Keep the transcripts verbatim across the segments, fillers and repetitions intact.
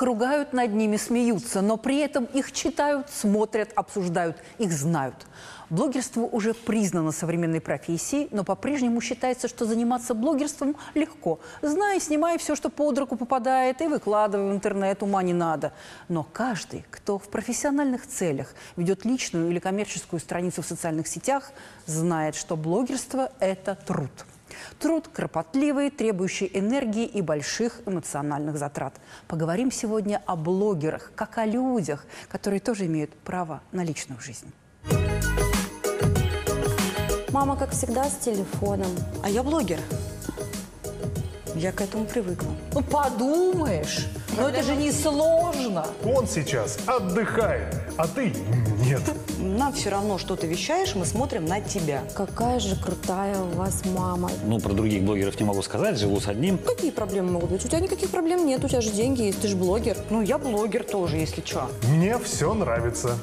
Их ругают, над ними смеются, но при этом их читают, смотрят, обсуждают, их знают. Блогерство уже признано современной профессией, но по-прежнему считается, что заниматься блогерством легко. Знай, снимай все, что под руку попадает, и выкладывай в интернет, ума не надо. Но каждый, кто в профессиональных целях ведет личную или коммерческую страницу в социальных сетях, знает, что блогерство – это труд. Труд кропотливый, требующий энергии и больших эмоциональных затрат. Поговорим сегодня о блогерах, как о людях, которые тоже имеют право на личную жизнь. Мама, как всегда, с телефоном. А я блогер. Я к этому привыкла. Ну, подумаешь, но это же не сложно. Он сейчас отдыхает, а ты нет. Нам все равно, что ты вещаешь, мы смотрим на тебя. Какая же крутая у вас мама. Ну, про других блогеров не могу сказать, живу с одним. Какие проблемы могут быть? У тебя никаких проблем нет, у тебя же деньги есть, ты же блогер. Ну, я блогер тоже, если что. Мне все нравится.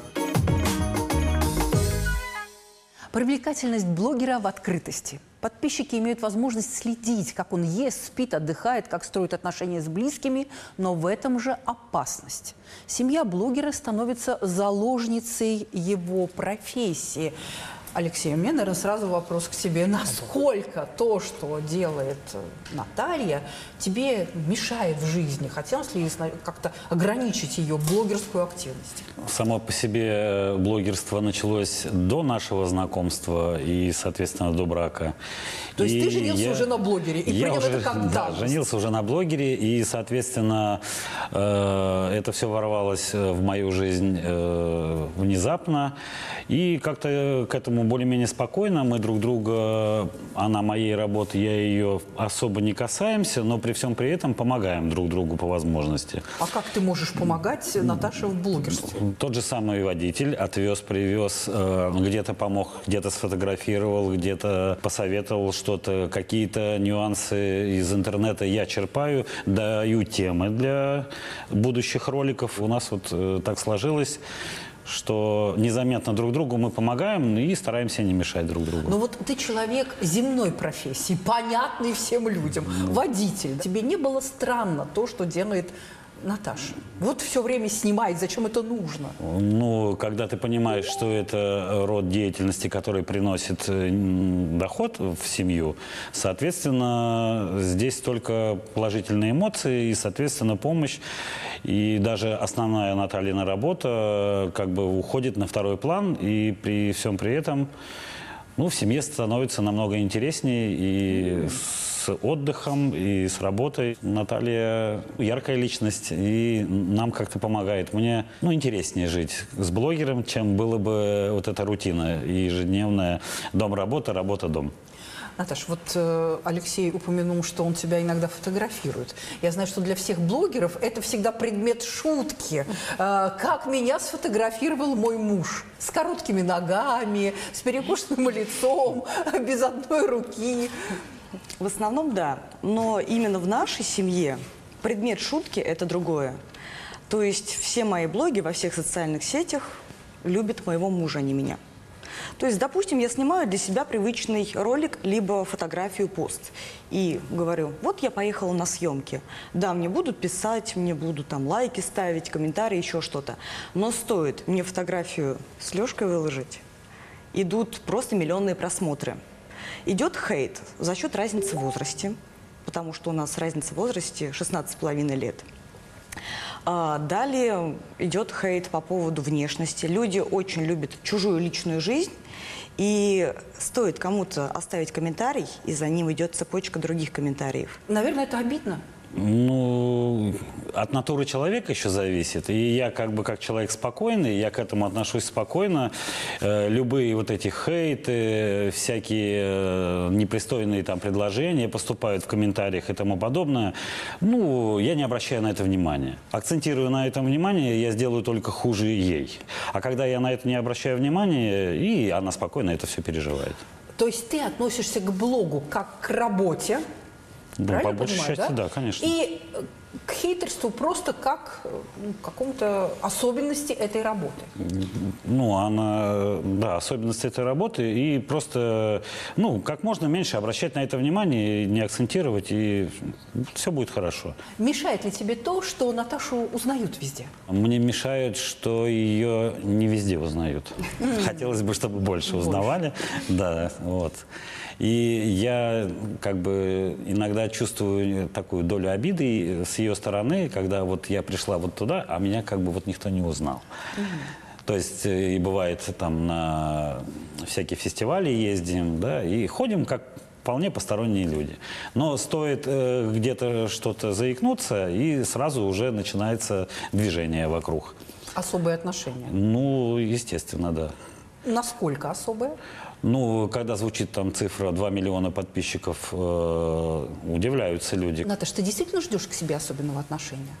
Привлекательность блогера в открытости. Подписчики имеют возможность следить, как он ест, спит, отдыхает, как строит отношения с близкими, но в этом же опасность. Семья блогера становится заложницей его профессии. Алексей, у меня, наверное, сразу вопрос к тебе. Насколько то, что делает Наталья, тебе мешает в жизни? Хотелось ли как-то ограничить ее блогерскую активность? Само по себе блогерство началось до нашего знакомства и, соответственно, до брака. То есть и ты женился я, уже на блогере и я принял уже, это как да, данность? женился уже на блогере, и, соответственно, э, это все ворвалось в мою жизнь э, внезапно. И как-то к этому более-менее спокойно. Мы друг друга, она моей работы, я ее особо не касаемся, но при всем при этом помогаем друг другу по возможности. А как ты можешь помогать Наташе в блогерстве? Тот же самый водитель отвез, привез, э, где-то помог, где-то сфотографировал, где-то посоветовал что-то, какие-то нюансы из интернета я черпаю, даю темы для будущих роликов. У нас вот э, так сложилось, что незаметно друг другу мы помогаем и стараемся не мешать друг другу. Ну вот ты человек земной профессии, понятный всем людям, ну. водитель. Тебе не было странно то, что делает Наташа? Вот все время снимает, зачем это нужно? Ну, когда ты понимаешь, что это род деятельности, который приносит доход в семью, соответственно, здесь только положительные эмоции и, соответственно, помощь. И даже основная Натальина работа как бы уходит на второй план, и при всем при этом, ну, в семье становится намного интереснее и с отдыхом, и с работой. Наталья яркая личность, и нам как-то помогает. Мне, ну, интереснее жить с блогером, чем было бы вот эта рутина ежедневная. Дом-работа, работа-дом. Наташ, вот э, Алексей упомянул, что он тебя иногда фотографирует. Я знаю, что для всех блогеров это всегда предмет шутки. Э, как меня сфотографировал мой муж. С короткими ногами, с перекошенным лицом, без одной руки. В основном, да. Но именно в нашей семье предмет шутки – это другое. То есть все мои блоги во всех социальных сетях любят моего мужа, а не меня. То есть, допустим, я снимаю для себя привычный ролик, либо фотографию, пост. И говорю, вот я поехала на съемки. Да, мне будут писать, мне будут там лайки ставить, комментарии, еще что-то. Но стоит мне фотографию с Лешкой выложить, идут просто миллионные просмотры. Идет хейт за счет разницы в возрасте, потому что у нас разница в возрасте шестнадцать с половиной лет. А далее идет хейт по поводу внешности. Люди очень любят чужую личную жизнь, и стоит кому-то оставить комментарий, и за ним идет цепочка других комментариев. Наверное, это обидно. Ну, от натуры человека еще зависит. И я как бы как человек спокойный, я к этому отношусь спокойно. Э, любые вот эти хейты, всякие э, непристойные там предложения поступают в комментариях и тому подобное. Ну, я не обращаю на это внимания. Акцентирую на этом внимание, я сделаю только хуже ей. А когда я на это не обращаю внимания, и она спокойно это все переживает. То есть ты относишься к блогу как к работе? Ну, по большей части, да? да, конечно. И к хейтерству просто как ну, к какому-то особенности этой работы. Ну, она, да, особенность этой работы, и просто, ну, как можно меньше обращать на это внимание, не акцентировать, и все будет хорошо. Мешает ли тебе то, что Наташу узнают везде? Мне мешает, что ее не везде узнают. Хотелось бы, чтобы больше узнавали. Да, вот. И я как бы иногда чувствую такую долю обиды с ее стороны, когда вот я пришла вот туда, а меня как бы вот никто не узнал. То есть и бывает там на всякие фестивали ездим, да, и ходим как вполне посторонние люди. Но стоит э, где-то что-то заикнуться, и сразу уже начинается движение вокруг. Особые отношения. Ну, естественно, да. Насколько особые? Ну, когда звучит там цифра два миллиона подписчиков, э, удивляются люди. Наташ, ты действительно ждешь к себе особенного отношения?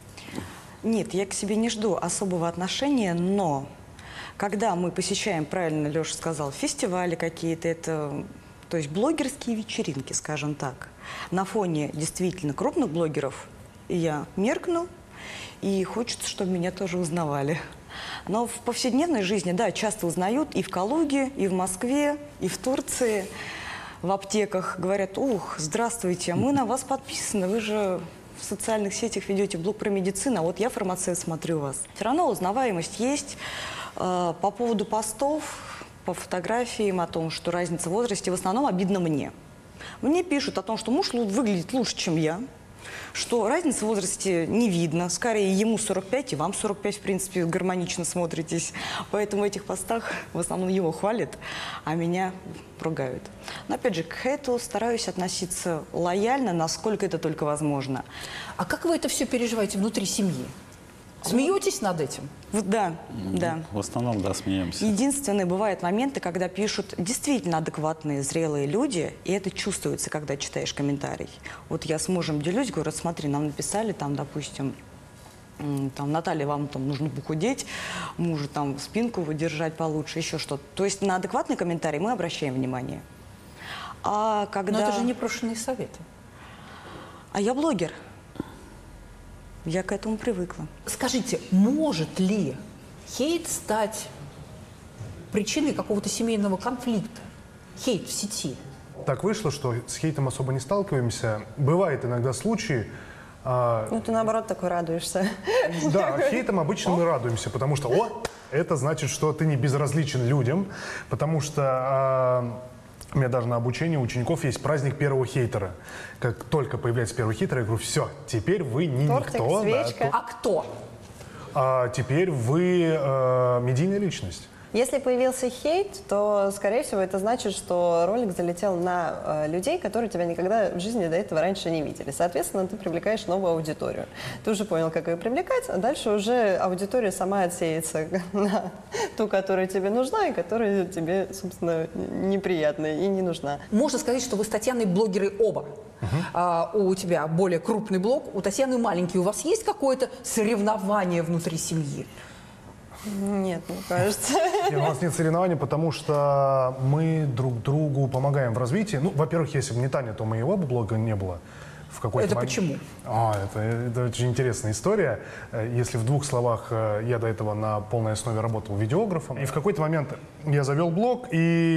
Нет, я к себе не жду особого отношения, но когда мы посещаем, правильно Леша сказал, фестивали какие-то, это, то есть блогерские вечеринки, скажем так, на фоне действительно крупных блогеров я меркну, и хочется, чтобы меня тоже узнавали. Но в повседневной жизни, да, часто узнают и в Калуге, и в Москве, и в Турции, в аптеках. Говорят: ух, здравствуйте, мы на вас подписаны, вы же в социальных сетях ведете блог про медицину, а вот я фармацевт, смотрю вас. Все равно узнаваемость есть. По поводу постов, по фотографиям о том, что разница в возрасте, в основном обидно мне. Мне пишут о том, что муж выглядит лучше, чем я, что разницы в возрасте не видно. Скорее, ему сорок пять, и вам сорок пять, в принципе, гармонично смотритесь. Поэтому в этих постах в основном его хвалят, а меня ругают. Но, опять же, к хейту стараюсь относиться лояльно, насколько это только возможно. А как вы это все переживаете внутри семьи? Смеетесь над этим? Вот, да, да. В основном, да, смеемся. Единственные бывают моменты, когда пишут действительно адекватные, зрелые люди, и это чувствуется, когда читаешь комментарий. Вот я с мужем делюсь, говорю: смотри, нам написали там, допустим, там: Наталья, вам там нужно похудеть, мужу там спинку выдержать получше, еще что-то. То есть на адекватные комментарии мы обращаем внимание. А когда... Но это же непрошенные советы. А я блогер. Я к этому привыкла. Скажите, может ли хейт стать причиной какого-то семейного конфликта? Хейт в сети? Так вышло, что с хейтом особо не сталкиваемся. Бывают иногда случаи. А, Ну, ты наоборот такой радуешься. да, хейтом обычно мы радуемся, потому что, о, это значит, что ты не безразличен людям, потому что а, у меня даже на обучении у учеников есть праздник первого хейтера. Как только появляется первый хейтер, я говорю: все, теперь вы не Тортик, никто. свечка. А кто? А теперь вы э, медийная личность. Если появился хейт, то, скорее всего, это значит, что ролик залетел на э, людей, которые тебя никогда в жизни до этого раньше не видели. Соответственно, ты привлекаешь новую аудиторию. Ты уже понял, как ее привлекать, а дальше уже аудитория сама отсеется на ту, которая тебе нужна и которая тебе, собственно, неприятна и не нужна. Можно сказать, что вы с Татьяной блогеры оба. А, у тебя более крупный блог, у Татьяны маленький. У вас есть какое-то соревнование внутри семьи? Нет, мне кажется. Нет, у нас нет соревнований, потому что мы друг другу помогаем в развитии. Ну, во-первых, если бы не Таня, то моего бы блога не было. В какой-то Это момент. почему? А, это, это очень интересная история. Если в двух словах, я до этого на полной основе работал видеографом. И в какой-то момент я завел блог,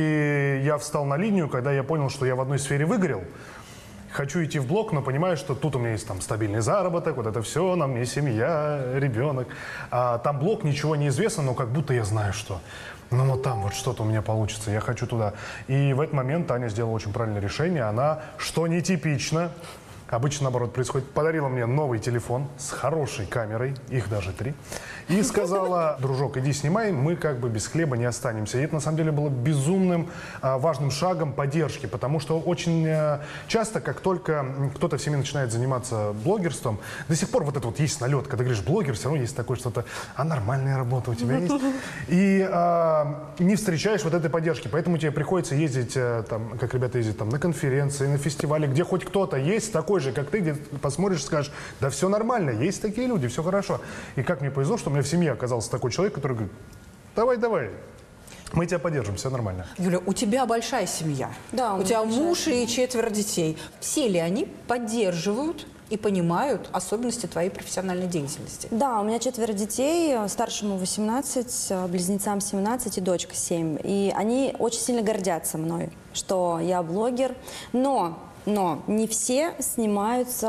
и я встал на линию, когда я понял, что я в одной сфере выгорел. Хочу идти в блог, но понимаю, что тут у меня есть там стабильный заработок, вот это все, на мне семья, ребенок. А там блог, ничего не известно, но как будто я знаю, что. Ну вот там вот что-то у меня получится, я хочу туда. И в этот момент Таня сделала очень правильное решение. Она, что нетипично, обычно наоборот происходит, подарила мне новый телефон с хорошей камерой, их даже три, и сказала: дружок, иди снимай, мы как бы без хлеба не останемся. И это на самом деле было безумным а, важным шагом поддержки, потому что очень а, часто, как только кто-то в семье начинает заниматься блогерством, до сих пор вот это вот есть налет, когда говоришь блогер, все равно есть такое что-то: а нормальная работа у тебя есть? И а, не встречаешь вот этой поддержки, поэтому тебе приходится ездить, а, там, как ребята ездят там, на конференции, на фестивали, где хоть кто-то есть такой же, как ты, где посмотришь, скажешь: да все нормально, есть такие люди, все хорошо. И как мне повезло, что у меня в семье оказался такой человек, который говорит: давай, давай, мы тебя поддержим, все нормально. Юля, у тебя большая семья. Да, у у меня тебя большая муж и четверо детей. Все ли они поддерживают и понимают особенности твоей профессиональной деятельности. Да, у меня четверо детей, старшему восемнадцать, близнецам семнадцать и дочка семь. И они очень сильно гордятся мной, что я блогер. Но... Но не все снимаются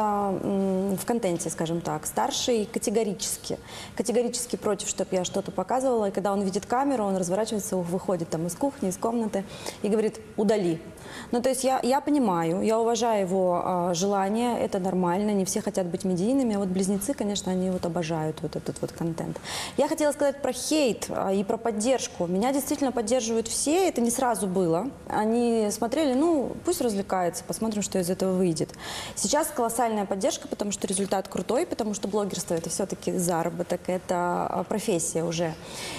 м, в контенте, скажем так. Старший категорически, категорически против, чтобы я что-то показывала. И когда он видит камеру, он разворачивается, выходит там из кухни, из комнаты и говорит: удали. Ну, то есть я, я понимаю, я уважаю его а, желание, это нормально, не все хотят быть медийными, а вот близнецы, конечно, они вот обожают вот этот вот контент. Я хотела сказать про хейт а, и про поддержку. Меня действительно поддерживают все, это не сразу было. Они смотрели, ну, пусть развлекается, посмотрим, что из этого выйдет. Сейчас колоссальная поддержка, потому что результат крутой, потому что блогерство — это все-таки заработок, это а, профессия уже.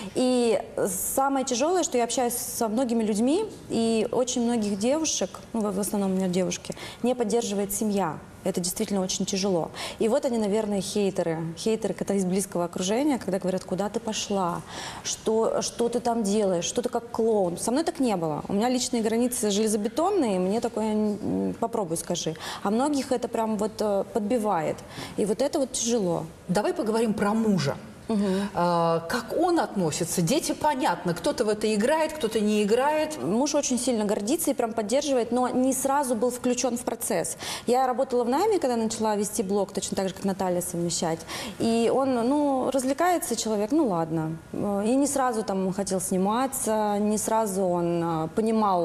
И самое тяжелое, что я общаюсь со многими людьми, и очень многих девушек, ну, в основном у меня девушки, не поддерживает семья. Это действительно очень тяжело. И вот они, наверное, хейтеры. Хейтеры, когда из близкого окружения, когда говорят: куда ты пошла, что, что ты там делаешь, что ты как клоун. Со мной так не было. У меня личные границы железобетонные, мне такое попробуй скажи. А многих это прям вот подбивает. И вот это вот тяжело. Давай поговорим про мужа. Угу. А, как он относится? Дети, понятно, кто-то в это играет, кто-то не играет. Муж очень сильно гордится и прям поддерживает, но не сразу был включен в процесс. Я работала в найме, когда начала вести блог, точно так же, как Наталья, совмещать. И он, ну, развлекается человек, ну ладно. И не сразу там хотел сниматься, не сразу он понимал,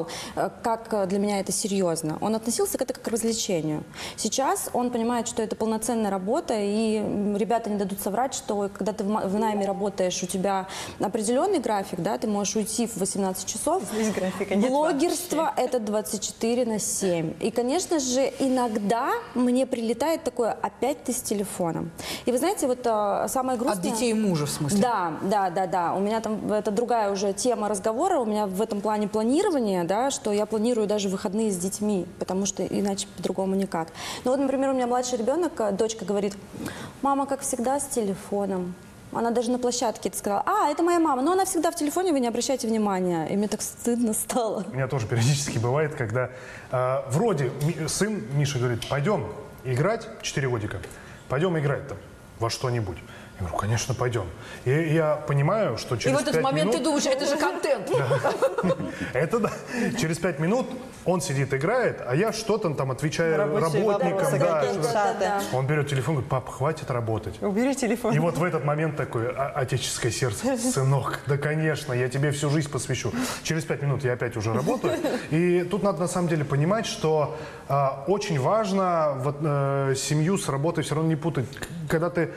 как для меня это серьезно. Он относился к этому как к развлечению. Сейчас он понимает, что это полноценная работа, и ребята не дадут соврать, что когда ты в найме работаешь, у тебя определенный график, да, ты можешь уйти в восемнадцать часов. Здесь графика нет Блогерство вообще. это двадцать четыре на семь. И, конечно же, иногда мне прилетает такое: опять ты с телефоном. И вы знаете, вот а, самое грустное... От детей мужа, в смысле? Да, да, да, да. У меня там, это другая уже тема разговора, у меня в этом плане планирование, да, что я планирую даже выходные с детьми, потому что иначе по-другому никак. Ну вот, например, у меня младший ребенок, дочка говорит: мама, как всегда, с телефоном. Она даже на площадке это сказала: а, это моя мама, но она всегда в телефоне, вы не обращайте внимания. И мне так стыдно стало. У меня тоже периодически бывает, когда э, вроде ми, сын Миша говорит: пойдем играть, четыре годика, пойдем играть там во что-нибудь. Я говорю: конечно, пойдем. И я понимаю, что через И в этот пять момент минут... ты думаешь: это же контент. Это да. Через пять минут он сидит, играет, а я что-то там отвечаю Рабочие работникам. вопросы, Да, какие-то что- чаты. Он берет телефон и говорит: папа, хватит работать. Убери телефон. И вот в этот момент такое а- отеческое сердце: сынок, да, конечно, я тебе всю жизнь посвящу. Через пять минут я опять уже работаю. И тут надо на самом деле понимать, что а, очень важно вот, э, семью с работой все равно не путать. Когда ты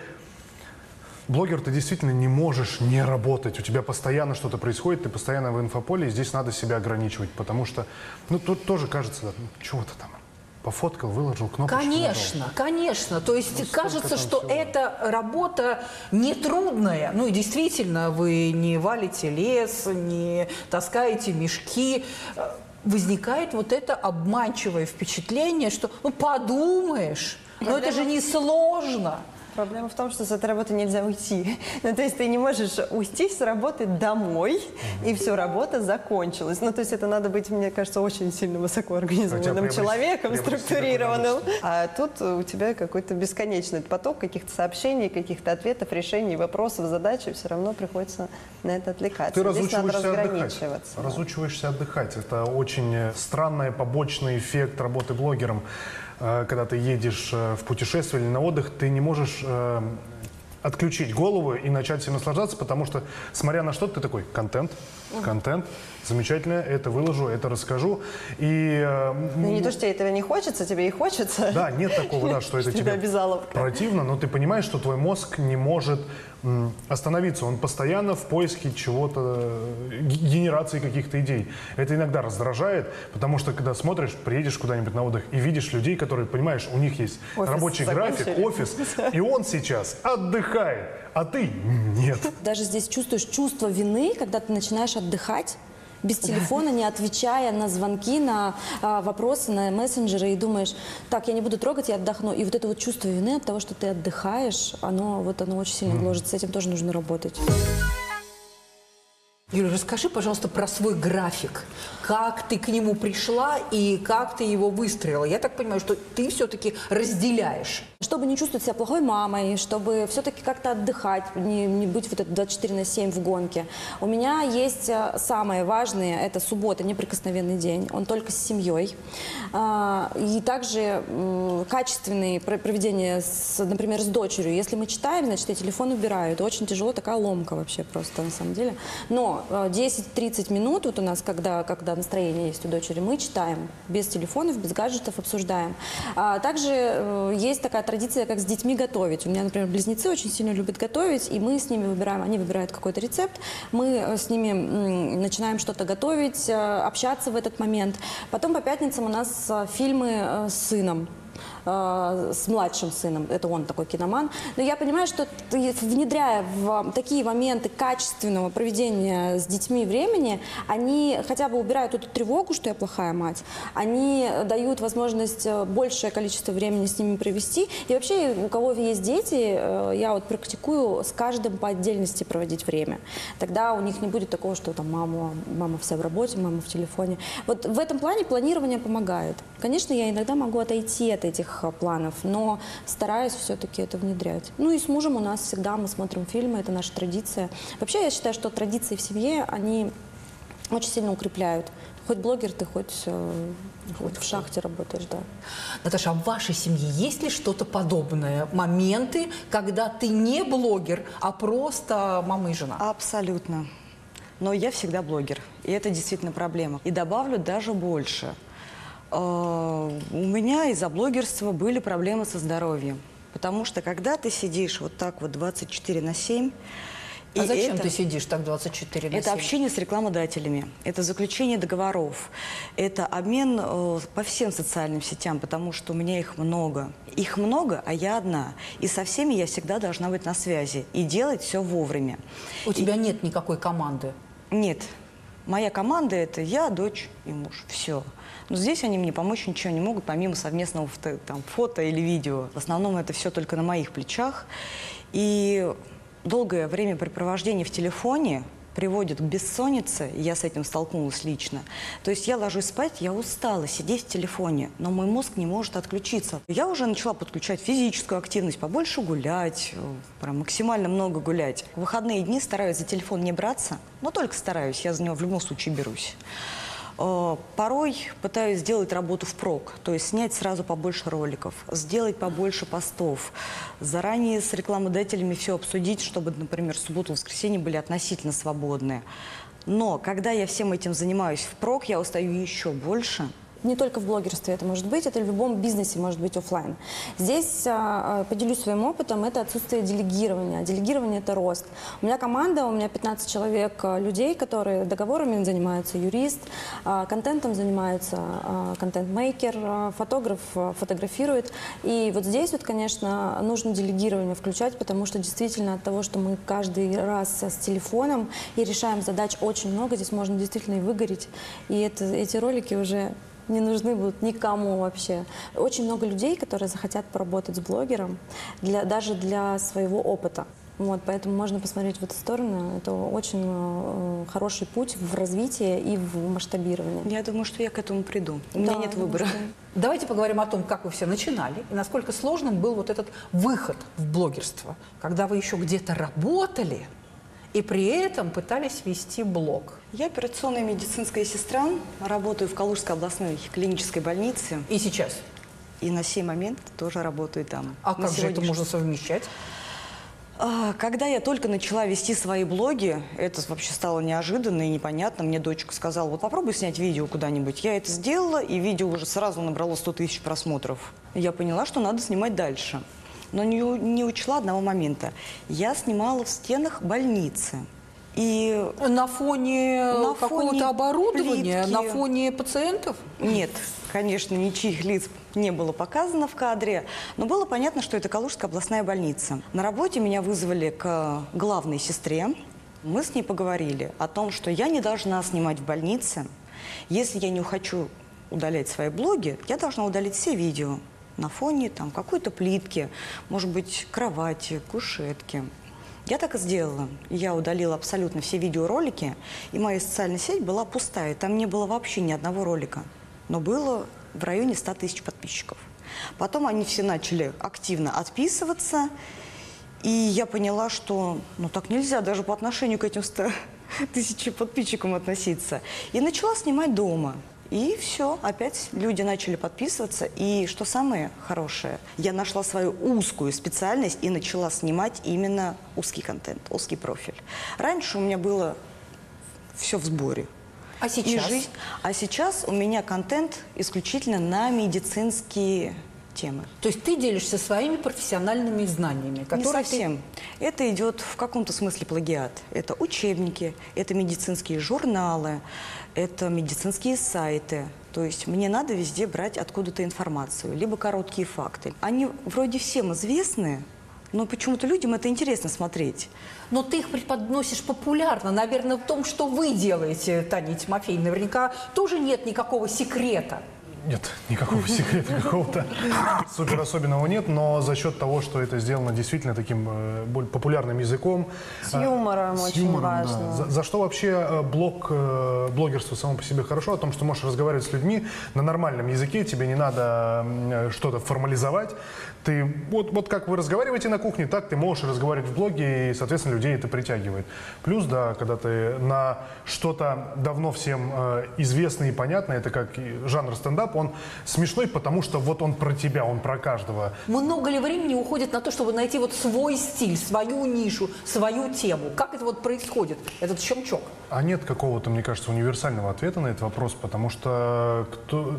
блогер, ты действительно не можешь не работать. У тебя постоянно что-то происходит, ты постоянно в инфополе, и здесь надо себя ограничивать, потому что, ну, тут тоже кажется, да, ну, чего-то там пофоткал, выложил, кнопочку Конечно, нажал. конечно. То есть Ну, сколько кажется, там что всего? эта работа нетрудная. Ну и действительно, вы не валите лес, не таскаете мешки. Возникает вот это обманчивое впечатление, что ну подумаешь, но это же не сложно. Проблема в том, что с этой работы нельзя уйти. Ну, то есть ты не можешь уйти с работы домой, и все, работа закончилась. Ну, то есть это надо быть, мне кажется, очень сильно высокоорганизованным Хотя человеком, приобрести- структурированным. А тут у тебя какой-то бесконечный поток каких-то сообщений, каких-то ответов, решений, вопросов, задач, и все равно приходится на это отвлекаться. Ты Здесь надо разучиваешься отдыхать. разграничиваться. да. Разучиваешься отдыхать. Это очень странный побочный эффект работы блогером. Э, Когда ты едешь э, в путешествие или на отдых, ты не можешь э, отключить голову и начать всем наслаждаться, потому что, смотря на что, ты такой: контент, контент, замечательно, это выложу, это расскажу. И, э, Ну, не то, что тебе этого не хочется, тебе и хочется. да, нет такого, да, что это Что тебе тебя обязаловка. противно, но ты понимаешь, что твой мозг не может м, остановиться. Он постоянно в поиске чего-то, э, г- генерации каких-то идей. Это иногда раздражает, потому что когда смотришь, приедешь куда-нибудь на отдых и видишь людей, которые, понимаешь, у них есть Офис рабочий график, закончили. офис, и он сейчас отдыхает, а ты нет. Даже здесь чувствуешь чувство вины, когда ты начинаешь отдыхать без телефона, не отвечая на звонки, на а, вопросы, на мессенджеры, и думаешь: так, я не буду трогать, я отдохну. И вот это вот чувство вины от того, что ты отдыхаешь, оно, вот, оно очень сильно гложет, с этим тоже нужно работать. Юля, расскажи, пожалуйста, про свой график. Как ты к нему пришла и как ты его выстроила? Я так понимаю, что ты все-таки разделяешь. Чтобы не чувствовать себя плохой мамой, чтобы все-таки как-то отдыхать, не, не быть вот это двадцать четыре на семь в гонке. У меня есть э, самое важное, это суббота, неприкосновенный день. Он только с семьей. А, и также м, качественные про- проведения, с, например, с дочерью. Если мы читаем, значит, я телефон убираю. Это очень тяжело, такая ломка вообще просто на самом деле. Но э, десять-тридцать минут вот у нас, когда, когда настроение есть у дочери, мы читаем без телефонов, без гаджетов, обсуждаем. А, также э, есть такая традиция, как с детьми готовить. У меня, например, близнецы очень сильно любят готовить, и мы с ними выбираем, они выбирают какой-то рецепт, мы с ними м, начинаем что-то готовить, э, общаться в этот момент. Потом по пятницам у нас э, фильмы э, с сыном. э, с младшим сыном, это он такой киноман. Но я понимаю, что ты, внедряя в такие моменты качественного проведения с детьми времени, они хотя бы убирают эту тревогу, что я плохая мать, они дают возможность большее количество времени с ними провести. И вообще, у кого есть дети, э, я вот практикую с каждым по отдельности проводить время. Тогда у них не будет такого, что там мама, мама вся в работе, мама в телефоне. Вот в этом плане планирование помогает. Конечно, я иногда могу отойти от этих э, планов, но стараюсь все-таки это внедрять. Ну и с мужем у нас всегда мы смотрим фильмы, это наша традиция. Вообще, я считаю, что традиции в семье, они очень сильно укрепляют. Хоть блогер ты, хоть, э, хоть в шахте работаешь, да. Наташа, а в вашей семье есть ли что-то подобное? Моменты, когда ты не блогер, а просто мама и жена? Абсолютно. Но я всегда блогер, и это действительно проблема. И добавлю даже больше. Э, У меня из-за блогерства были проблемы со здоровьем. Потому что когда ты сидишь вот так вот двадцать четыре на семь, А и зачем это- ты сидишь так двадцать четыре на семь? Это общение с рекламодателями, это заключение договоров, это обмен э, по всем социальным сетям, потому что у меня их много. Их много, а я одна. И со всеми я всегда должна быть на связи и делать все вовремя. У тебя нет никакой команды. Нет. Моя команда – это я, дочь и муж. Все. Но здесь они мне помочь ничего не могут, помимо совместного фото, там, фото или видео. В основном это все только на моих плечах. И долгое времяпрепровождение в телефоне приводит к бессоннице, и я с этим столкнулась лично. То есть я ложусь спать, я устала сидеть в телефоне, но мой мозг не может отключиться. Я уже начала подключать физическую активность, побольше гулять, э, прям максимально много гулять. В выходные дни стараюсь за телефон не браться, но только стараюсь, я за него в любом случае берусь. Э, Порой пытаюсь сделать работу впрок, то есть снять сразу побольше роликов, сделать побольше постов, заранее с рекламодателями все обсудить, чтобы, например, субботу и воскресенье были относительно свободные. Но когда я всем этим занимаюсь впрок, я устаю еще больше. Не только в блогерстве это может быть, это в любом бизнесе может быть офлайн. Здесь а, поделюсь своим опытом, это отсутствие делегирования. Делегирование – это рост. У меня команда, у меня пятнадцать человек а, людей, которые договорами занимаются, юрист, а, контентом занимаются, а, контент-мейкер, а, фотограф а, фотографирует. И вот здесь вот, конечно, нужно делегирование включать, потому что действительно от того, что мы каждый раз с телефоном и решаем задач очень много, здесь можно действительно и выгореть. И это, эти ролики уже не нужны будут никому вообще. Очень много людей, которые захотят поработать с блогером, для, даже для своего опыта. Вот, поэтому можно посмотреть в эту сторону. Это очень э, хороший путь в развитии и в масштабировании. Я думаю, что я к этому приду. У меня Да, нет потому выбора. что- Давайте поговорим о том, как вы все начинали и насколько сложным был вот этот выход в блогерство, когда вы еще где-то работали и при этом пытались вести блог. Я операционная медицинская сестра, работаю в Калужской областной клинической больнице. И сейчас. И на сей момент тоже работаю там. А На как же это сегодняшний- можно совмещать? А, Когда я только начала вести свои блоги, это вообще стало неожиданно и непонятно. Мне дочка сказала, вот попробуй снять видео куда-нибудь. Я это сделала, и видео уже сразу набрало сто тысяч просмотров. Я поняла, что надо снимать дальше. Но не, у- не учла одного момента. Я снимала в стенах больницы. И На фоне На какого-то фоне оборудования, плитки. на фоне пациентов? нет, конечно, ничьих лиц не было показано в кадре, но было понятно, что это Калужская областная больница. На работе меня вызвали к главной сестре. Мы с ней поговорили о том, что я не должна снимать в больнице. Если я не хочу удалять свои блоги, я должна удалить все видео на фоне там какой-то плитки, может быть, кровати, кушетки. Я так и сделала. Я удалила абсолютно все видеоролики, и моя социальная сеть была пустая. Там не было вообще ни одного ролика. Но было в районе ста тысяч подписчиков. Потом они все начали активно отписываться, и я поняла, что ну так нельзя даже по отношению к этим ста тысячам подписчикам относиться. И начала снимать дома. И все, опять люди начали подписываться. И что самое хорошее, я нашла свою узкую специальность и начала снимать именно узкий контент, узкий профиль. Раньше у меня было все в сборе. А сейчас? И жизнь. А сейчас у меня контент исключительно на медицинские темы. То есть ты делишься своими профессиональными знаниями, Не которые совсем. Это идет в каком-то смысле плагиат. Это учебники, это медицинские журналы, это медицинские сайты. То есть мне надо везде брать откуда-то информацию, либо короткие факты. Они вроде всем известны, но почему-то людям это интересно смотреть. Но ты их преподносишь популярно. Наверное, в том, что вы делаете, Таня и Тимофей, наверняка тоже нет никакого секрета. Нет, никакого секрета какого-то супер особенного нет, но за счет того, что это сделано действительно таким э, более популярным языком. С юмором э, с очень юмором, важно. Да. За, за что вообще э, блог, э, блогерство само по себе хорошо, о том, что можешь разговаривать с людьми на нормальном языке, тебе не надо э, что-то формализовать. Ты, вот, вот как вы разговариваете на кухне, так ты можешь разговаривать в блоге, и, соответственно, людей это притягивает. Плюс, да, когда ты на что-то давно всем э, известное и понятное, это как и жанр стендап, он смешной, потому что вот он про тебя, он про каждого. Много ли времени уходит на то, чтобы найти вот свой стиль, свою нишу, свою тему? Как это вот происходит, этот щелчок? А нет какого-то, мне кажется, универсального ответа на этот вопрос, потому что кто,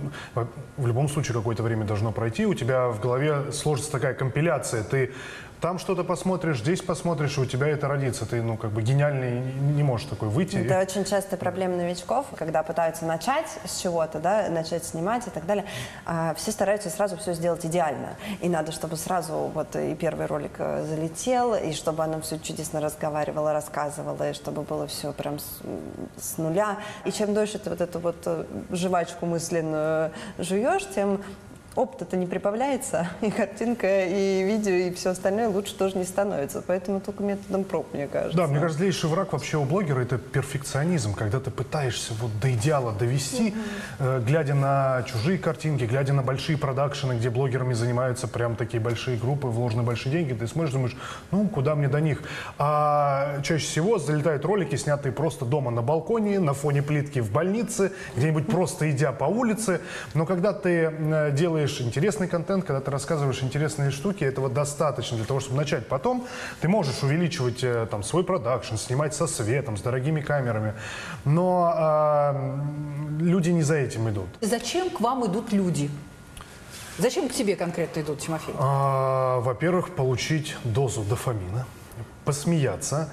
в любом случае какое-то время должно пройти, у тебя в голове сложится такая компиляция, ты там что-то посмотришь, здесь посмотришь, и у тебя это родится. Ты, ну, как бы гениальный, не можешь такой выйти. Это очень частая проблема новичков, когда пытаются начать с чего-то, да, начать снимать и так далее. А все стараются сразу все сделать идеально. И надо, чтобы сразу вот и первый ролик э, залетел, и чтобы оно все чудесно разговаривало, рассказывало, и чтобы было все прям с, с нуля. И чем дольше ты вот эту вот э, жвачку мысленную жуешь, тем опыта-то не прибавляется, и картинка, и видео, и все остальное лучше тоже не становится. Поэтому только методом проб, мне кажется. Да, мне кажется, злейший враг вообще у блогера – это перфекционизм, когда ты пытаешься вот до идеала довести, э, глядя на чужие картинки, глядя на большие продакшены, где блогерами занимаются прям такие большие группы, вложены большие деньги, ты смотришь, думаешь, ну, куда мне до них? А чаще всего залетают ролики, снятые просто дома на балконе, на фоне плитки в больнице, где-нибудь просто идя по улице. Но когда ты э, делаешь интересный контент, когда ты рассказываешь интересные штуки, этого достаточно для того, чтобы начать. Потом ты можешь увеличивать э, там, свой продакшн, снимать со светом, с дорогими камерами, но э, люди не за этим идут. Зачем к вам идут люди? Зачем к тебе конкретно идут, Тимофей? А, во-первых, получить дозу дофамина, посмеяться.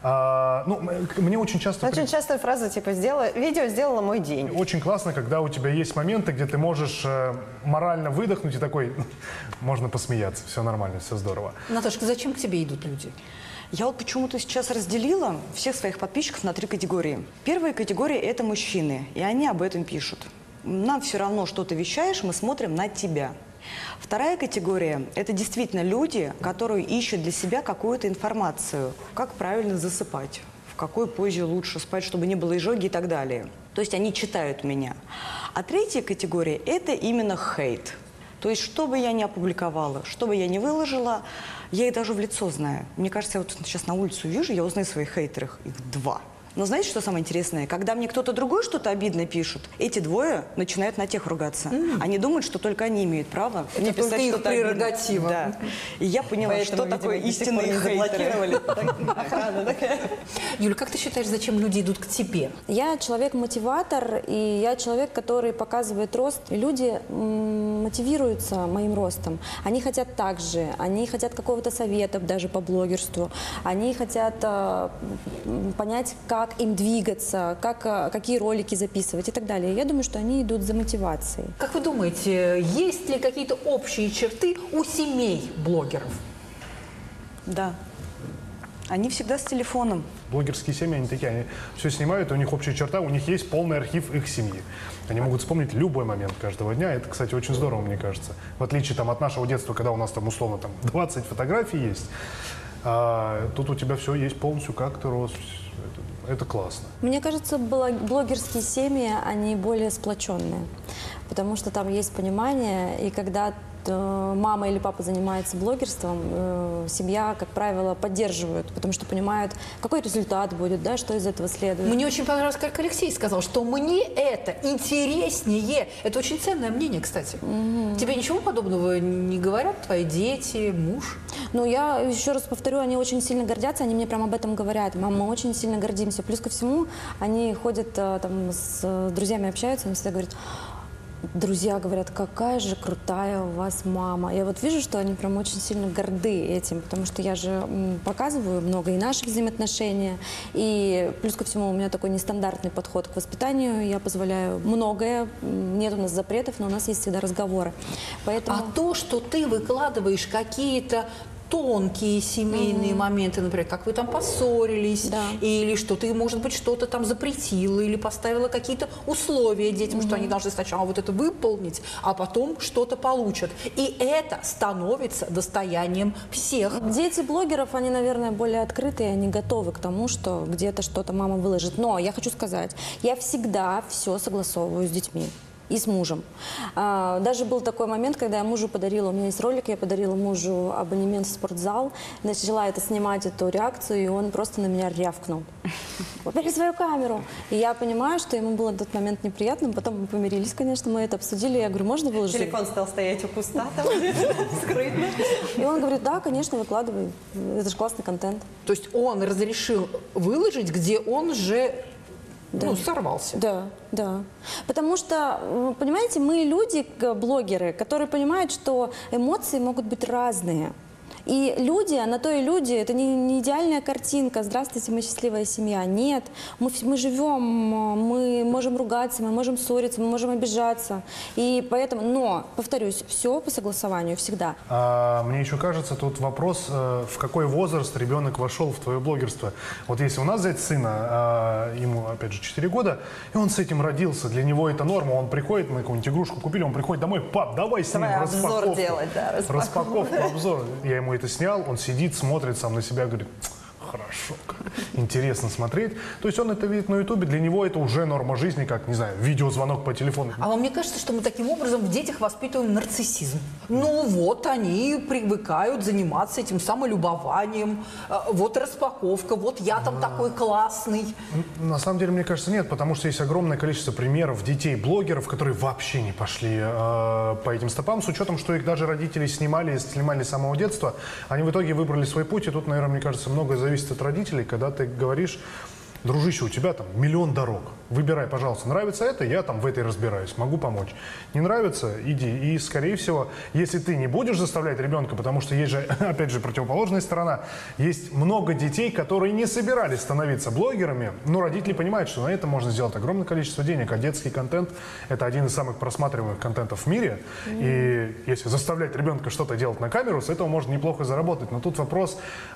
А, ну, мне очень часто... Очень частая фраза типа «Сделала, видео сделало мой день». Очень классно, когда у тебя есть моменты, где ты можешь э, морально выдохнуть и такой, можно посмеяться, все нормально, все здорово. Наташка, зачем к тебе идут люди? Я вот почему-то сейчас разделила всех своих подписчиков на три категории. Первая категория – это мужчины, и они об этом пишут. Нам все равно, что ты вещаешь, мы смотрим на тебя. Вторая категория – это действительно люди, которые ищут для себя какую-то информацию, как правильно засыпать, в какой позе лучше спать, чтобы не было изжоги и так далее. То есть они читают меня. А третья категория – это именно хейт. То есть что бы я ни опубликовала, что бы я ни выложила, я их даже в лицо знаю. Мне кажется, я вот сейчас на улицу вижу, я узнаю своих хейтеров, их два. Но знаете, что самое интересное? Когда мне кто-то другой что-то обидное пишет, эти двое начинают на тех ругаться. Mm. Они думают, что только они имеют право Это не только писать их что-то прерогатива. Да. И я поняла, Поэтому, что видимо, такое их до сих пор истинные не хейтеры. заблокировали. Охрана такая. Юля, как ты считаешь, зачем люди идут к тебе? Я человек-мотиватор, и я человек, который показывает рост. И люди м, мотивируются моим ростом. Они хотят так же, они хотят какого-то совета даже по блогерству. Они хотят э, понять, как им двигаться, как, э, какие ролики записывать и так далее. Я думаю, что они идут за мотивацией. Как вы думаете, есть ли какие-то общие черты у семей блогеров? Да. Они всегда с телефоном. Блогерские семьи, они такие, они все снимают, и у них общая черта, у них есть полный архив их семьи. Они могут вспомнить любой момент каждого дня. Это, кстати, очень здорово, мне кажется. В отличие там, от нашего детства, когда у нас там условно там, двадцать фотографий есть, А тут у тебя все есть полностью, как ты рос. Это, это классно. Мне кажется, блог- блогерские семьи, они более сплоченные, потому что там есть понимание, и когда э, мама или папа занимается блогерством, э, семья, как правило, поддерживают, потому что понимают, какой результат будет, да, что из этого следует. Мне очень понравилось, как Алексей сказал, что мне это интереснее. Это очень ценное мнение, кстати. Mm-hmm. Тебе ничего подобного не говорят твои дети, муж? Ну, я еще раз повторю, они очень сильно гордятся, они мне прям об этом говорят. Мама, мы очень сильно гордимся. Плюс ко всему, они ходят э, там с друзьями общаются, они всегда говорят: друзья говорят, какая же крутая у вас мама. Я вот вижу, что они прям очень сильно горды этим, потому что я же м, показываю много и наши взаимоотношения, и плюс ко всему у меня такой нестандартный подход к воспитанию, я позволяю многое, м, нет у нас запретов, но у нас есть всегда разговоры. Поэтому... А то, что ты выкладываешь какие-то тонкие семейные mm-hmm. моменты, например, как вы там поссорились, да. или что ты, может быть, что-то там запретила, или поставила какие-то условия детям, mm-hmm. что они должны сначала вот это выполнить, а потом что-то получат. И это становится достоянием всех. Дети блогеров, они, наверное, более открытые, они готовы к тому, что где-то что-то мама выложит. Но я хочу сказать, я всегда все согласовываю с детьми. И с мужем. А, даже был такой момент, когда я мужу подарила, у меня есть ролик, я подарила мужу абонемент в спортзал, начала это снимать, эту реакцию, и он просто на меня рявкнул. Убери свою камеру. И я понимаю, что ему было в тот момент неприятно, потом мы помирились, конечно, мы это обсудили, я говорю, можно выложить? Телефон стал стоять у куста, там скрытно. И он говорит, да, конечно, выкладывай, это же классный контент. То есть он разрешил выложить, где он же Да. ну, сорвался. Да, да. Потому что, понимаете, мы люди, блогеры, которые понимают, что эмоции могут быть разные. И люди, а на то и люди, это не, не идеальная картинка. Здравствуйте, мы счастливая семья. Нет, мы, мы живем, мы можем ругаться, мы можем ссориться, мы можем обижаться. И поэтому, но, повторюсь, все по согласованию, всегда. А, мне еще кажется, тут вопрос, э, в какой возраст ребенок вошел в твое блогерство. Вот если у нас взять сына, а, ему, опять же, четыре года, и он с этим родился, для него это норма, он приходит, мы какую-нибудь игрушку купили, он приходит домой, пап, давай снимем Давай обзор распаковку. делать, да, распаковку. Распаковку, обзор. Я ему это снял, он сидит, смотрит сам на себя, говорит, хорошо, как интересно смотреть. То есть он это видит на ютубе, для него это уже норма жизни, как, не знаю, видеозвонок по телефону. А вам не кажется, что мы таким образом в детях воспитываем нарциссизм? Ну вот, они привыкают заниматься этим самолюбованием, вот распаковка, вот я там такой классный. На самом деле, мне кажется, нет, потому что есть огромное количество примеров детей-блогеров, которые вообще не пошли э, по этим стопам, с учетом, что их даже родители снимали, снимали с самого детства. Они в итоге выбрали свой путь, и тут, наверное, мне кажется, многое зависит от родителей, когда ты говоришь, дружище, у тебя там миллион дорог, выбирай, пожалуйста, нравится это, я там в этой разбираюсь, могу помочь. Не нравится, иди. И, скорее всего, если ты не будешь заставлять ребенка, потому что есть же, опять же, противоположная сторона, есть много детей, которые не собирались становиться блогерами, но родители понимают, что на это можно сделать огромное количество денег, а детский контент – это один из самых просматриваемых контентов в мире, mm. и если заставлять ребенка что-то делать на камеру, с этого можно неплохо заработать. Но тут вопрос,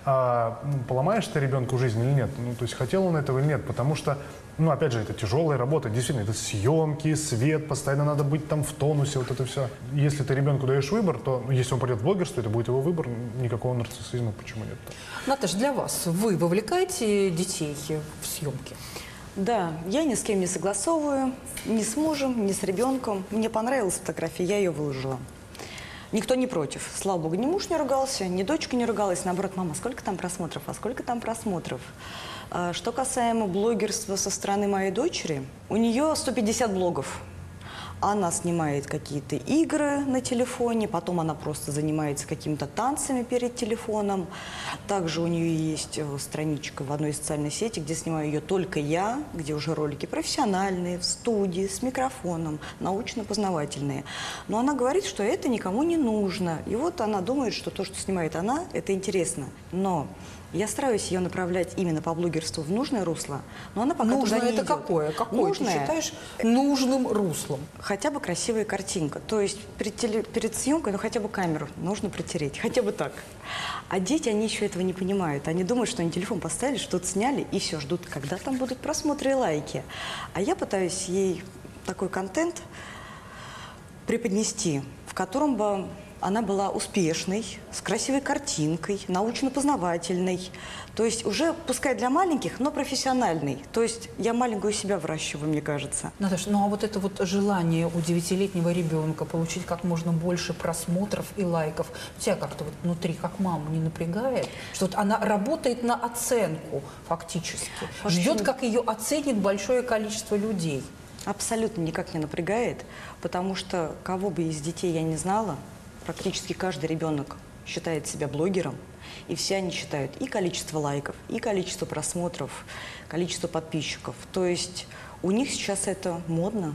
а, поломаешь ты ребенку жизнь или нет? Ну, то есть хотел он этого или нет, потому что, ну, опять же, это тяжелая работа, действительно, это съемки, свет, постоянно надо быть там в тонусе, вот это все. Если ты ребенку даешь выбор, то, ну, если он пойдет в блогерство, это будет его выбор, никакого нарциссизма, почему нет? Наташа, для вас, вы вовлекаете детей в съемки? Да, я ни с кем не согласовываю, ни с мужем, ни с ребенком. Мне понравилась фотография, я ее выложила. Никто не против. Слава богу, ни муж не ругался, ни дочка не ругалась. Наоборот, мама, сколько там просмотров, а сколько там просмотров? А, что касаемо блогерства со стороны моей дочери, у нее сто пятьдесят блогов. Она снимает какие-то игры на телефоне, потом она просто занимается какими-то танцами перед телефоном. Также у нее есть страничка в одной из социальных сетей, где снимаю ее только я, где уже ролики профессиональные, в студии, с микрофоном, научно-познавательные. Но она говорит, что это никому не нужно. И вот она думает, что то, что снимает она, это интересно. Но я стараюсь ее направлять именно по блогерству в нужное русло, но она пока Нужное туда не это идет. какое? Какое Нужное, ты считаешь нужным руслом? хотя бы красивая картинка. То есть перед, теле, перед съемкой, ну хотя бы камеру нужно протереть, хотя бы так. А дети, они еще этого не понимают. Они думают, что они телефон поставили, что-то сняли, и все, ждут, когда там будут просмотры и лайки. А я пытаюсь ей такой контент преподнести, в котором бы она была успешной, с красивой картинкой, научно-познавательной. То есть уже, пускай для маленьких, но профессиональной. То есть я маленькую себя выращиваю, мне кажется. Наташа, ну а вот это вот желание у девятилетнего ребенка получить как можно больше просмотров и лайков, тебя как-то вот внутри, как маму, не напрягает? Что вот она работает на оценку фактически, ждет, как ее оценит большое количество людей. Абсолютно никак не напрягает, потому что кого бы из детей я не знала, практически каждый ребенок считает себя блогером, и все они считают и количество лайков, и количество просмотров, количество подписчиков. То есть у них сейчас это модно.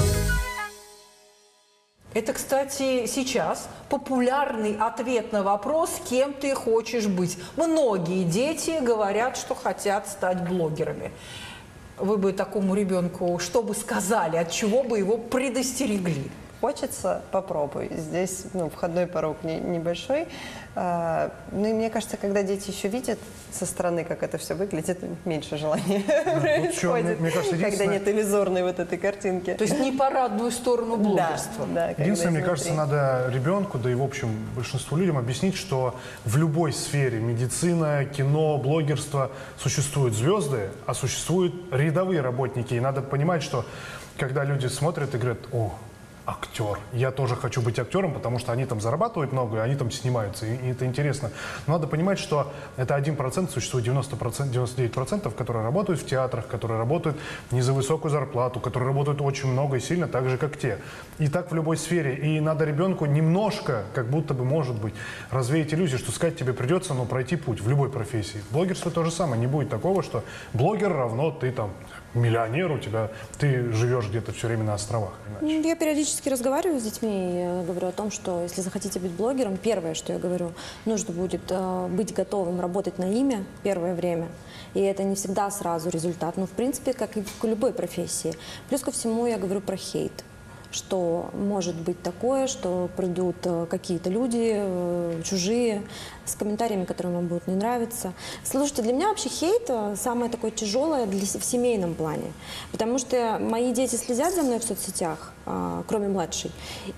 Это, кстати, сейчас популярный ответ на вопрос, кем ты хочешь быть. Многие дети говорят, что хотят стать блогерами. Вы бы такому ребенку что бы сказали, от чего бы его предостерегли? Хочется, попробуй. Здесь ну, входной порог не, небольшой. А, ну и мне кажется, когда дети еще видят со стороны, как это все выглядит, меньше желания происходит, мне кажется, когда нет иллюзорной вот этой картинки. То есть не парадную сторону блогерства. Да, да, Единственное, мне кажется, надо ребенку, да и в общем большинству людям объяснить, что в любой сфере медицина, кино, блогерство существуют звезды, а существуют рядовые работники. И надо понимать, что когда люди смотрят и говорят: о, актер. Я тоже хочу быть актером, потому что они там зарабатывают много, и они там снимаются, и, и это интересно. Но надо понимать, что это один процент, существует девяносто процентов, девяносто девять процентов, которые работают в театрах, которые работают не за высокую зарплату, которые работают очень много и сильно, так же, как те. И так в любой сфере. И надо ребенку немножко, как будто бы, может быть, развеять иллюзию, что сказать тебе придется, но пройти путь в любой профессии. В блогерстве то же самое. Не будет такого, что блогер равно ты там миллионер, у тебя, ты живешь где-то все время на островах. Иначе. Я периодически разговариваю с детьми, я говорю о том, что если захотите быть блогером, первое, что я говорю, нужно будет э, быть готовым работать на имя первое время. И это не всегда сразу результат, но в принципе, как и в любой профессии. Плюс ко всему я говорю про хейт. Что может быть такое, что придут э, какие-то люди э, чужие с комментариями, которые вам будут не нравиться. Слушайте, для меня вообще хейт э, самое такое тяжелое для, в семейном плане, потому что мои дети следят за мной в соцсетях, э, кроме младшей,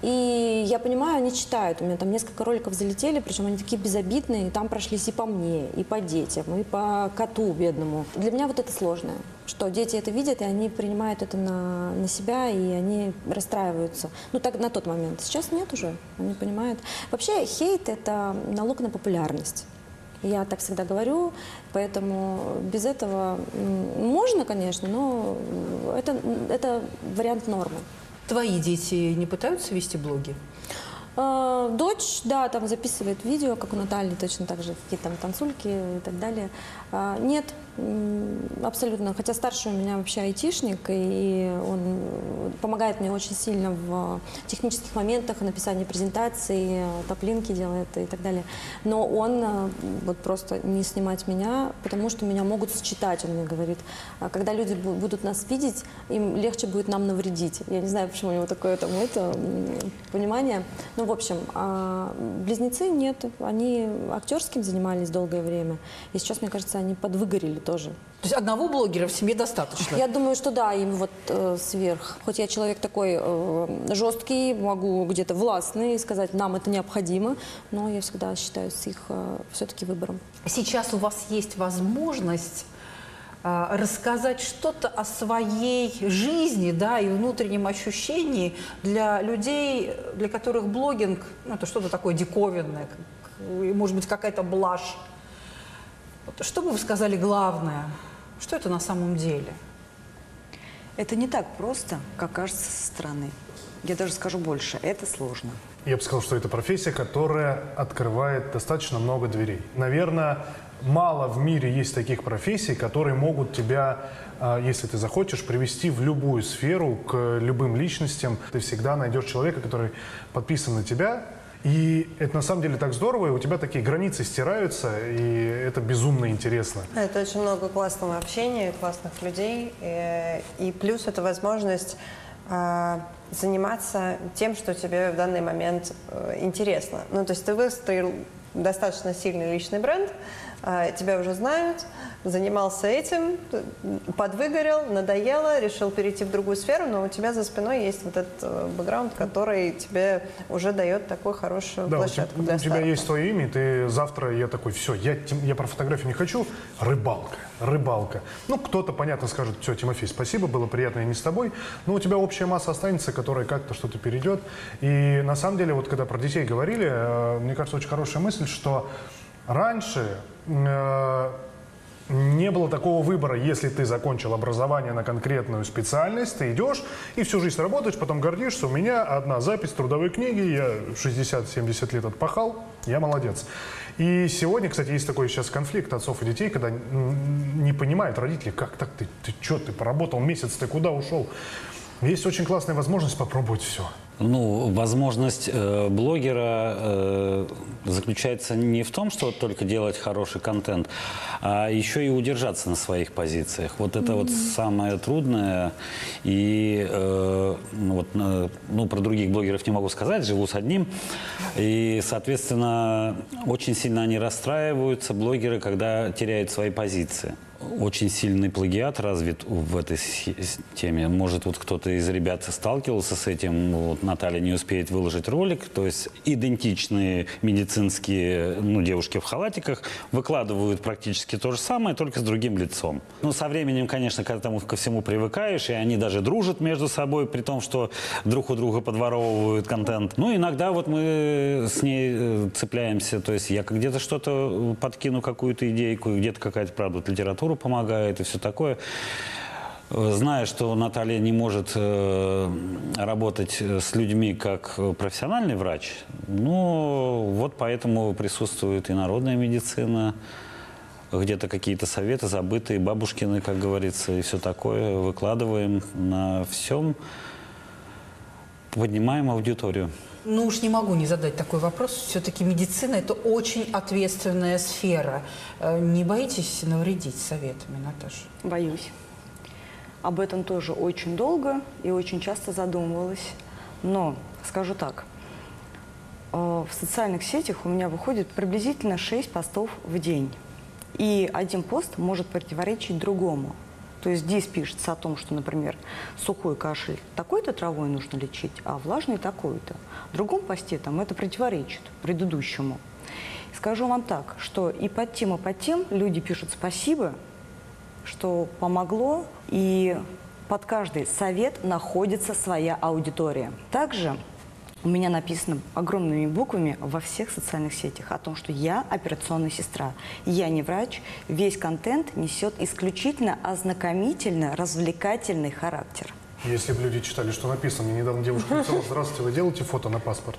и я понимаю, они читают, у меня там несколько роликов залетели, причем они такие безобидные, и там прошлись и по мне, и по детям, и по коту бедному. Для меня вот это сложное, что дети это видят, и они принимают это на, на себя, и они расстраиваются. Ну, так на тот момент. Сейчас нет уже, они понимают. Вообще, хейт – это налог на популярность. Я так всегда говорю, поэтому без этого можно, конечно, но это, это вариант нормы. Твои дети не пытаются вести блоги? Э, Дочь, да, там записывает видео, как у Натальи, точно так же, какие-то там танцульки и так далее. А, Нет, м, абсолютно. Хотя старший у меня вообще айтишник, и он помогает мне очень сильно в технических моментах, написании презентаций, топ-линки делает и так далее. Но он э, вот просто не снимать меня, потому что меня могут считать, он мне говорит. А когда люди бу- будут нас видеть, им легче будет нам навредить. Я не знаю, почему у него такое там, это, м, понимание. Ну, в общем, а близнецы нет, они актерским занимались долгое время. И сейчас, мне кажется, они подвыгорели тоже. То есть одного блогера в семье достаточно? Я думаю, что да, им вот э, сверх. Хоть я человек такой э, жесткий, могу где-то властный сказать, нам это необходимо, но я всегда считаю с их э, все-таки выбором. Сейчас у вас есть возможность э, рассказать что-то о своей жизни, да, и внутреннем ощущении для людей, для которых блогинг, ну, это что-то такое диковинное, как, может быть, какая-то блажь. Вот что бы вы сказали главное? Что это на самом деле? Это не так просто, как кажется со стороны. Я даже скажу больше, это сложно. Я бы сказал, что это профессия, которая открывает достаточно много дверей. Наверное, мало в мире есть таких профессий, которые могут тебя, если ты захочешь, привести в любую сферу, к любым личностям. Ты всегда найдешь человека, который подписан на тебя. И это на самом деле так здорово, и у тебя такие границы стираются, и это безумно интересно. Это очень много классного общения, классных людей. И, и плюс это возможность э, заниматься тем, что тебе в данный момент э, интересно. Ну, то есть ты выстроил достаточно сильный личный бренд, а, тебя уже знают, занимался этим, подвыгорел, надоело, решил перейти в другую сферу, но у тебя за спиной есть вот этот бэкграунд, который тебе уже дает такую хорошую Да, площадку у, для у тебя старта. есть твое имя, и ты завтра, я такой, все, я, тем- я про фотографию не хочу, рыбалка, рыбалка. Ну, кто-то, понятно, скажет, все, Тимофей, спасибо, было приятно и не с тобой, но у тебя общая масса останется, которая как-то что-то перейдет. И на самом деле, вот когда про детей говорили, э, мне кажется, очень хорошая мысль, что раньше э, не было такого выбора, если ты закончил образование на конкретную специальность, ты идешь и всю жизнь работаешь, потом гордишься, у меня одна запись в трудовой книге, я шестьдесят-семьдесят лет отпахал, я молодец. И сегодня, кстати, есть такой сейчас конфликт отцов и детей, когда м, не понимают родители, как так, ты, ты что, ты поработал месяц, ты куда ушел? Есть очень классная возможность попробовать все. Ну, возможность э, блогера э, заключается не в том, что только делать хороший контент, а еще и удержаться на своих позициях. Вот это mm-hmm. вот самое трудное. И э, ну, вот, э, ну, про других блогеров не могу сказать, живу с одним. И, соответственно, очень сильно они расстраиваются, блогеры, когда теряют свои позиции. Очень сильный плагиат развит в этой теме. Может, вот кто-то из ребят сталкивался с этим. Вот Наталья не успеет выложить ролик. То есть идентичные медицинские, ну, девушки в халатиках выкладывают практически то же самое, только с другим лицом. Ну, со временем, конечно, к этому ко всему привыкаешь, и они даже дружат между собой, при том, что друг у друга подворовывают контент. Ну, иногда вот мы с ней цепляемся. То есть я где-то что-то подкину, какую-то идейку, где-то какая-то, правда, литература помогает и все такое. Зная, что Наталья не может э, работать с людьми как профессиональный врач, ну, вот поэтому присутствует и народная медицина, где-то какие-то советы забытые, бабушкины, как говорится, и все такое. Выкладываем на всем, поднимаем аудиторию. Ну уж не могу не задать такой вопрос. Все-таки медицина – это очень ответственная сфера. Э, Не боитесь навредить советами, Наташа? Боюсь. Об этом тоже очень долго и очень часто задумывалась. Но скажу так, э, в социальных сетях у меня выходит приблизительно шесть постов в день. И один пост может противоречить другому. То есть здесь пишется о том, что, например, сухой кашель такой-то травой нужно лечить, а влажный такой-то. В другом посте там это противоречит предыдущему. Скажу вам так, что и под тем, и под тем люди пишут спасибо, что помогло, и под каждый совет находится своя аудитория. Также у меня написано огромными буквами во всех социальных сетях о том, что я операционная сестра. Я не врач. Весь контент несет исключительно ознакомительно-развлекательный характер. Если бы люди читали, что написано, мне недавно девушка написала: здравствуйте, вы делаете фото на паспорт?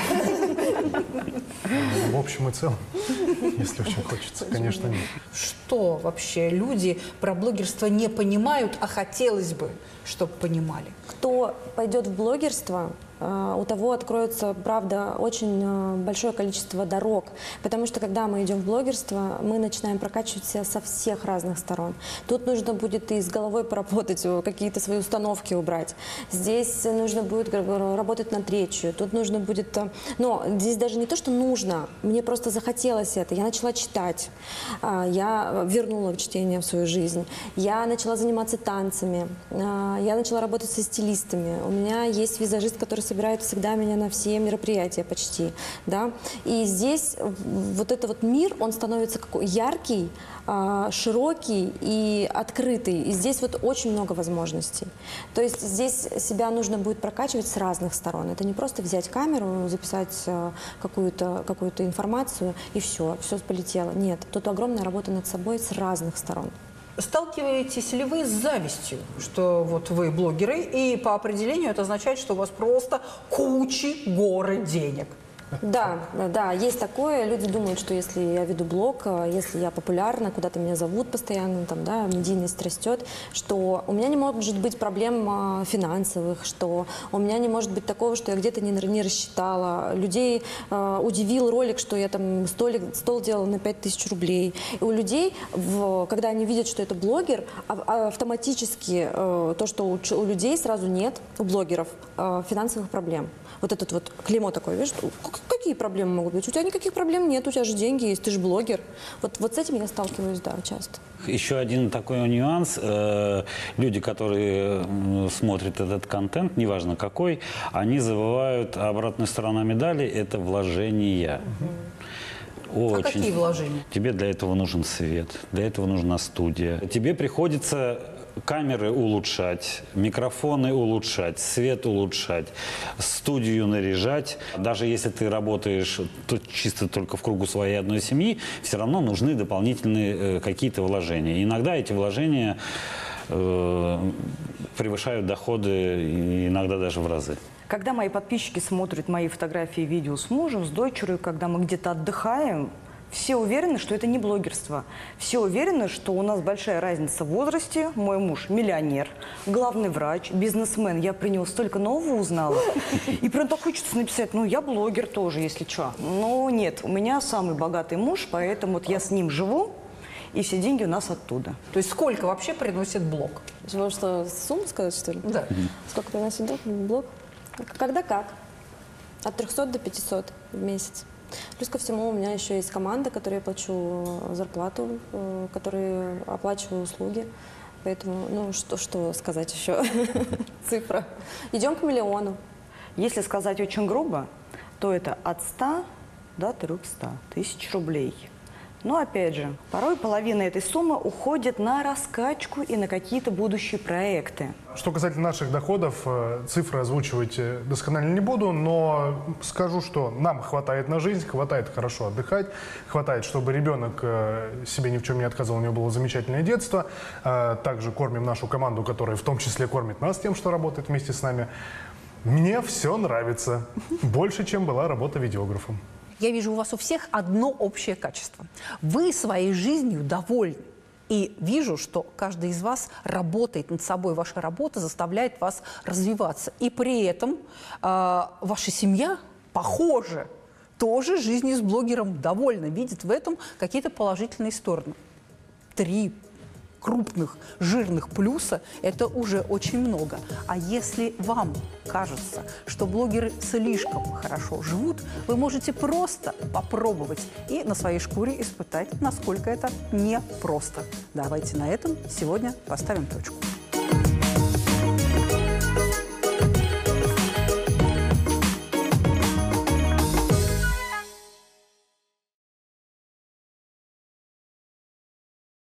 В общем и целом, если очень хочется, конечно, нет. Что вообще люди про блогерство не понимают, а хотелось бы, чтобы понимали? Кто пойдет в блогерство, э, у того откроется, правда, очень э, большое количество дорог. Потому что, когда мы идем в блогерство, мы начинаем прокачивать себя со всех разных сторон. Тут нужно будет и с головой поработать, э, какие-то свои установки убрать. Здесь нужно будет как бы работать над речью. Тут нужно будет... э, Но здесь даже не то, что нужно. Мне просто захотелось это. Я начала читать. Э, Я вернула чтение в свою жизнь. Я начала заниматься танцами. Э, Я начала работать со стилистами. У меня есть визажист, который собирает всегда меня на все мероприятия почти. Да? И здесь вот этот вот мир, он становится какой яркий, а, широкий и открытый. И здесь вот очень много возможностей. То есть здесь себя нужно будет прокачивать с разных сторон. Это не просто взять камеру, записать а, какую-то какую-то информацию и все, все полетело. Нет, тут огромная работа над собой с разных сторон. Сталкиваетесь ли вы с завистью, что вот вы блогеры, и по определению это означает, что у вас просто кучи, горы денег? Да, да, есть такое. Люди думают, что если я веду блог, если я популярна, куда-то меня зовут постоянно, там, да, медийность растет, что у меня не может быть проблем а, финансовых, что у меня не может быть такого, что я где-то не, не рассчитала. Людей а, удивил ролик, что я там столик, стол делала на пять тысяч рублей. И у людей, в, когда они видят, что это блогер, а, автоматически а, то, что у, у людей сразу нет, у блогеров, а, финансовых проблем. Вот этот вот клеймо такое, видишь, Какие проблемы могут быть? У тебя никаких проблем нет, у тебя же деньги есть, ты же блогер. Вот, вот с этим я сталкиваюсь, да, часто. Еще один такой нюанс. Э, Люди, которые м, смотрят этот контент, неважно какой, они забывают обратную сторону медали – это вложения. Очень. А какие вложения? Тебе для этого нужен свет, для этого нужна студия. Тебе приходится камеры улучшать, микрофоны улучшать, свет улучшать, студию наряжать. Даже если ты работаешь тут чисто только в кругу своей одной семьи, все равно нужны дополнительные э, какие-то вложения. И иногда эти вложения э, превышают доходы, иногда даже в разы. Когда мои подписчики смотрят мои фотографии и видео с мужем, с дочерью, когда мы где-то отдыхаем, все уверены, что это не блогерство. Все уверены, что у нас большая разница в возрасте. Мой муж миллионер, главный врач, бизнесмен. Я про него столько нового узнала. И прям так хочется написать, ну, я блогер тоже, если что. Но нет, у меня самый богатый муж, поэтому вот я с ним живу, и все деньги у нас оттуда. То есть сколько вообще приносит блог? Вы что, сумму сказать, что ли? Да. Сколько приносит блог? Когда как? От трёхсот до пятисот в месяц. Плюс ко всему у меня еще есть команда, которой я плачу зарплату, э, которой оплачиваю услуги. Поэтому, ну, что, что сказать еще? Цифра. Идем к миллиону. Если сказать очень грубо, то это от ста до трёхсот тысяч рублей. Но опять же, порой половина этой суммы уходит на раскачку и на какие-то будущие проекты. Что касательно наших доходов, э, цифры озвучивать э, досконально не буду, но скажу, что нам хватает на жизнь, хватает хорошо отдыхать, хватает, чтобы ребенок э, себе ни в чем не отказывал, у него было замечательное детство. Э, Также кормим нашу команду, которая в том числе кормит нас тем, что работает вместе с нами. Мне все нравится. Больше, чем была работа видеографом. Я вижу у вас у всех одно общее качество. Вы своей жизнью довольны. И вижу, что каждый из вас работает над собой. Ваша работа заставляет вас развиваться. И при этом э, ваша семья, похоже, тоже жизнью с блогером довольна. Видит в этом какие-то положительные стороны. Три крупных, жирных плюса – это уже очень много. А если вам кажется, что блогеры слишком хорошо живут, вы можете просто попробовать и на своей шкуре испытать, насколько это непросто. Давайте на этом сегодня поставим точку.